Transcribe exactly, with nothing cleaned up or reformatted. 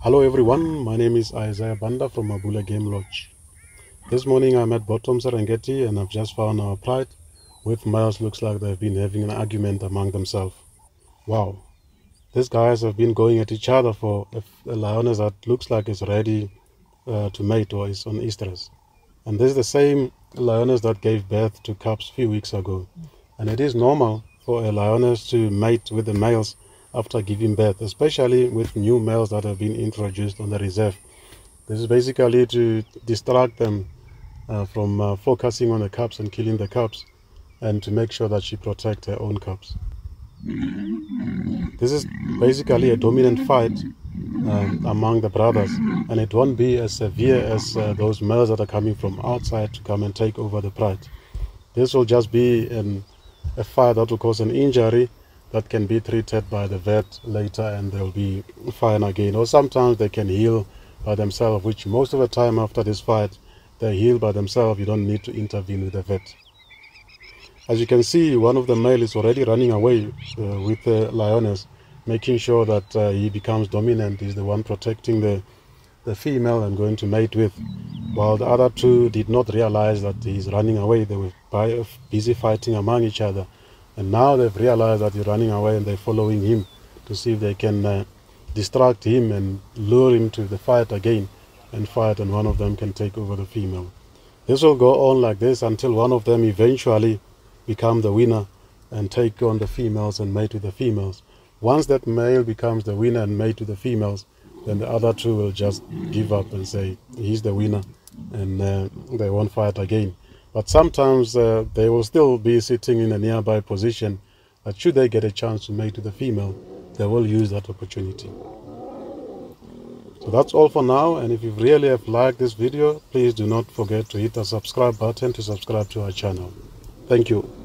Hello everyone, my name is Isaiah Banda from Mabula Game Lodge. This morning I'm at Bottom Serengeti and I've just found our pride with males. Looks like they've been having an argument among themselves. Wow, these guys have been going at each other for a, a lioness that looks like it's ready uh, to mate or is on estrus. And this is the same lioness that gave birth to cubs a few weeks ago. And it is normal for a lioness to mate with the males after giving birth, especially with new males that have been introduced on the reserve. This is basically to distract them uh, from uh, focusing on the cubs and killing the cubs, and to make sure that she protects her own cubs. This is basically a dominant fight um, among the brothers, and it won't be as severe as uh, those males that are coming from outside to come and take over the pride. This will just be an, a fight that will cause an injury that can be treated by the vet later and they'll be fine again. Or sometimes they can heal by themselves, which most of the time after this fight, they heal by themselves. You don't need to intervene with the vet. As you can see, one of the male is already running away uh, with the lioness, making sure that uh, he becomes dominant. He's the one protecting the, the female and going to mate with, while the other two did not realize that he's running away. They were busy fighting among each other. And now they've realized that he's running away and they're following him to see if they can uh, distract him and lure him to the fight again and fight, and one of them can take over the female. This will go on like this until one of them eventually become the winner and take on the females and mate with the females. Once that male becomes the winner and mate with the females, then the other two will just give up and say he's the winner, and uh, they won't fight again. But sometimes uh, they will still be sitting in a nearby position that should they get a chance to mate with the female, they will use that opportunity. So that's all for now, and if you really have liked this video, please do not forget to hit the subscribe button to subscribe to our channel. Thank you.